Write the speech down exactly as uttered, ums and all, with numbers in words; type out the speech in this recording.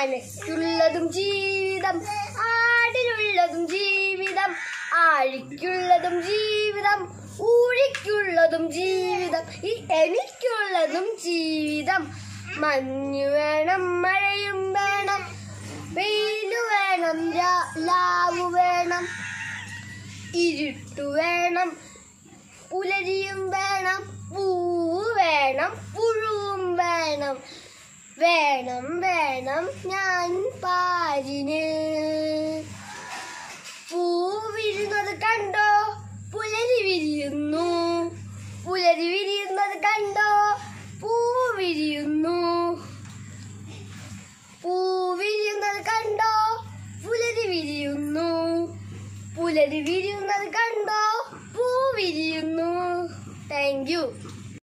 ആനയ്ക്കുള്ളതും ജീവിതം, ആടിനുള്ളതും ജീവിതം, ആഴിക്കുള്ളതും ജീവിതം, ഊഴിക്കുള്ളതും ജീവിതം, ഈ എനിക്കുള്ളതും ജീവിതം. മഞ്ഞു വേണം, മഴയും വേണം, വെയിലു വേണം, ലാവു വേണം, ഇരുട്ടു വേണം, പുലരിയും വേണം, പൂവ് വേണം, പുഴുവും വേണം. വേണം വേണം ഞാൻ പാരിന്. പൂവിരുന്നത് കണ്ടോ, പുലരി വിരിയുന്നു. പുലരി വിരിയുന്നത് കണ്ടോ, പൂവിരിയുന്നു. പൂവിരിയുന്നത് കണ്ടോ, പുലരി വിരിയുന്നു. പുലരി വിരിയുന്നത് കണ്ടോ, പൂവിരിയുന്നു. Thank you.